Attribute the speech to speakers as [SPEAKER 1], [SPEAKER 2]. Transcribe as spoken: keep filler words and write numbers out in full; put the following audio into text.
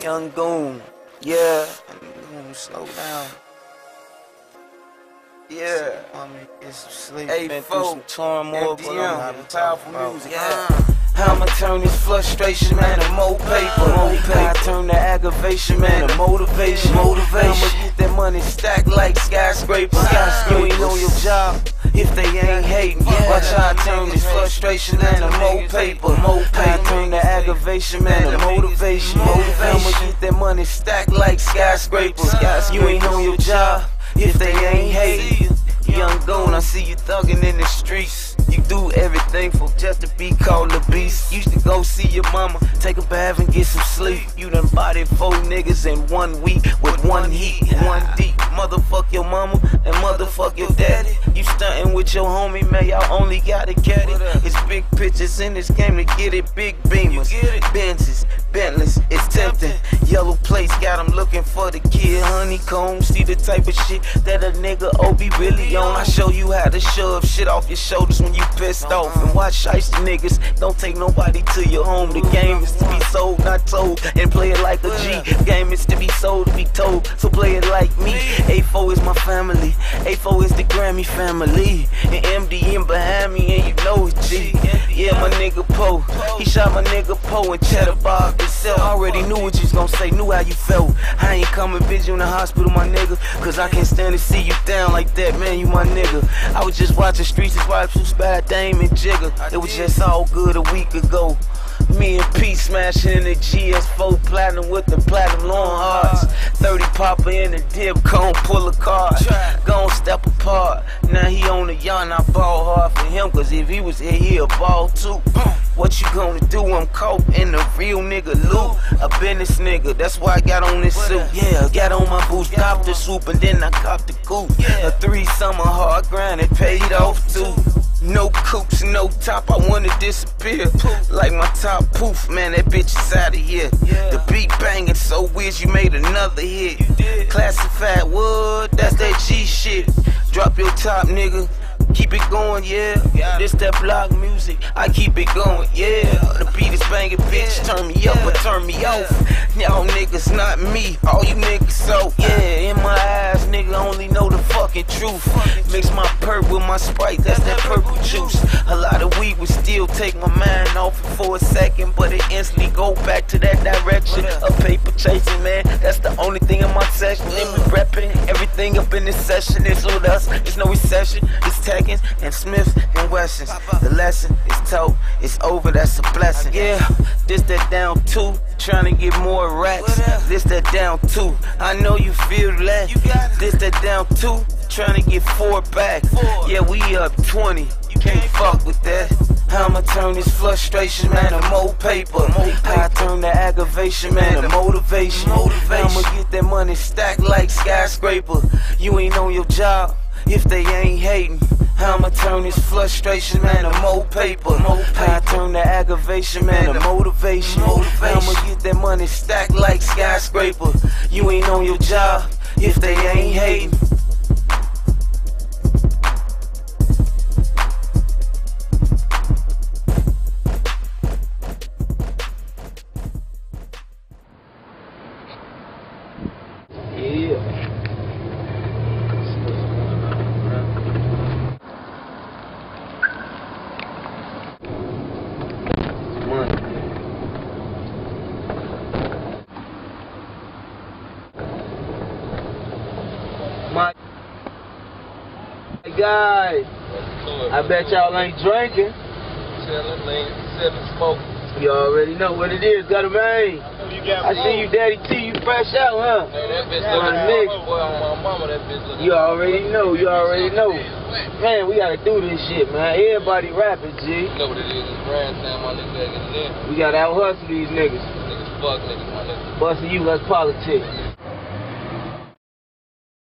[SPEAKER 1] Young Goon, yeah. Goon, slow down. Yeah, I'm get some sleep. Hey, been through some turmoil, but I'm having powerful music. Yeah. I'ma turn this frustration, man, to more paper. More paper. I turn the aggravation, man, to motivation. Motivation. I'ma get that money stacked like skyscrapers. You ain't on your job if they ain't hating. Watch how I turn this frustration, man, to more paper. More paper. I turn the aggravation, man, to motivation. Motivation. I'ma get that money stacked like skyscrapers. You ain't on your job if they ain't hating. Young Goon, I see you thuggin' in the streets. You do everything for just to be called a beast. Used to go see your mama, take a bath and get some sleep. You done bodied four niggas in one week with one heat, one deep. Motherfuck your mama and motherfuck your daddy. You stuntin' with your homie, man, y'all only got a caddy. It's big pictures in this game to get it, big beamers, Benzes, Bentleys, it's tempting. Yellow plates got them looking for the kid. Honeycomb, see the type of shit that a nigga O be really on. I show you how to shove shit off your shoulders when you pissed off. And watch shiesty niggas, don't take nobody to your home. The game is to be sold, not told, and play it like a G. The game is to be sold, to be told, so play it like me. A four is my family, A four is the Grammy family. And M D M behind me, and you know it's G. Yeah, my nigga Poe, he shot my nigga Poe and Cheddar Bob himself. Already knew what you was gonna say, knew how you felt. I ain't coming visit you in the hospital, my nigga, cause I can't stand to see you down like that, man, you my nigga. I was just watching Streets is Wife, Who's Bad Dame and Jigger. It was just all good a week ago. Me and P smashing in the G S four platinum with the platinum long hearts. thirty popper in the dip, gon' pull a card, gon' step apart. Now he on the yacht, and I ball hard for him, cause if he was here, he'll ball too. What you gonna do? I'm caught in the real nigga loop. A business nigga, that's why I got on this suit. Yeah, got on my boots, copped the swoop, and then I copped the coupe. A three summer hard grind, it paid off too. No coops, no top, I wanna disappear. Like my top poof, man, that bitch is out of here. The beat banging so weird, you made another hit. Classified wood, that's that G shit. Drop your top, nigga. Keep it going, yeah. This that block music, I keep it going, yeah. The beat is banging, bitch, turn me up or turn me off. Y'all niggas not me, all you niggas so, yeah. In my eyes, nigga, only know the fucking truth. Mix my perp with my Sprite, that's that purple juice. A lot of weed would still take my mind off it for a second, but it instantly go back to that direction of paper chasing, man. That's the only thing in my section. They be repping everything up in this session. It's with us, it's no recession. It's Tekkens and Smiths and Wessons. The lesson is told, it's over, that's a blessing. Yeah, this that down two, trying to get more racks. This that down two, I know you feel that. This that down two, trying to get four back. Yeah, we up twenty, you can't fuck with that. I'ma turn this frustration, man, to more paper. I turn the aggravation, man, to motivation. I'ma get that money stacked like skyscraper. You ain't on your job if they ain't hating. I'ma turn this frustration, man, to more paper. I turn the aggravation, man, to motivation. I'ma get that money stacked like skyscraper. You ain't on your job if they ain't hating. My guys, I bet y'all ain't drinking.
[SPEAKER 2] Chillin', lean, sippin', smoking.
[SPEAKER 1] You already know what it is, got a man. I see you, Daddy T, you fresh out, huh?
[SPEAKER 2] Hey, that bitch looking my boy on my mama, that bitch looking.
[SPEAKER 1] You already know, you already know. Man, we gotta do this shit, man. Everybody rapping, G.
[SPEAKER 2] You know what it is, it's grand time, my nigga, gotta get it in.
[SPEAKER 1] We gotta out hustle these niggas.
[SPEAKER 2] Niggas fuck niggas, my nigga.
[SPEAKER 1] Bustin' you, let's politics.